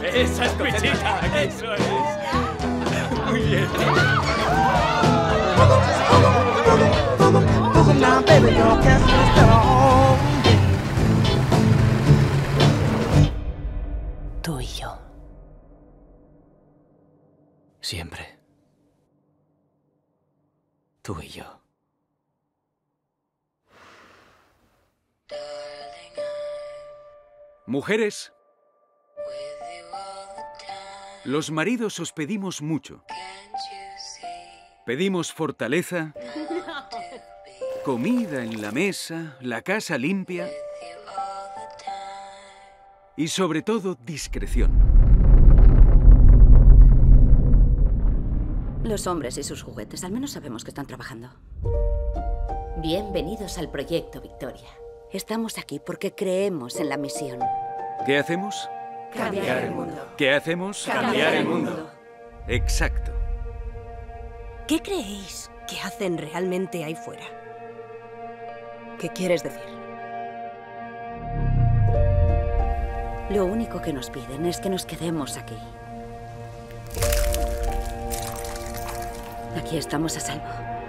Esa es mi chica. Eso es. Muy bien. Tú y yo. Siempre. Tú y yo. Mujeres, los maridos os pedimos mucho. Pedimos fortaleza, comida en la mesa, la casa limpia y sobre todo discreción. Los hombres y sus juguetes, al menos sabemos que están trabajando. Bienvenidos al Proyecto Victoria. Estamos aquí porque creemos en la misión. ¿Qué hacemos? Cambiar el mundo. ¿Qué hacemos? Cambiar el mundo. Exacto. ¿Qué creéis que hacen realmente ahí fuera? ¿Qué quieres decir? Lo único que nos piden es que nos quedemos aquí. Aquí estamos a salvo.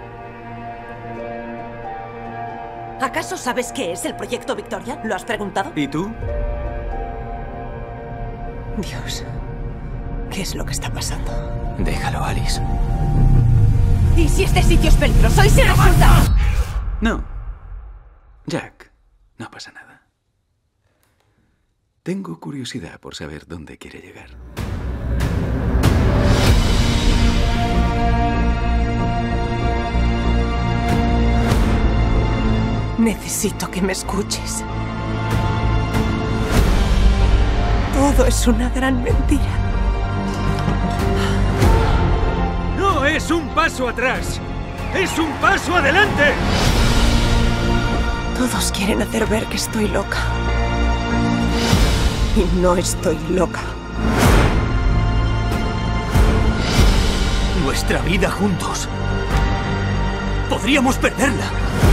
¿Acaso sabes qué es el Proyecto Victoria? ¿Lo has preguntado? ¿Y tú? Dios, ¿qué es lo que está pasando? Déjalo, Alice. ¿Y si este sitio es peligroso y se resulta? No. Jack, no pasa nada. Tengo curiosidad por saber dónde quiere llegar. Necesito que me escuches. Todo es una gran mentira. ¡No es un paso atrás! ¡Es un paso adelante! Todos quieren hacer ver que estoy loca. Y no estoy loca. Nuestra vida juntos. Podríamos perderla.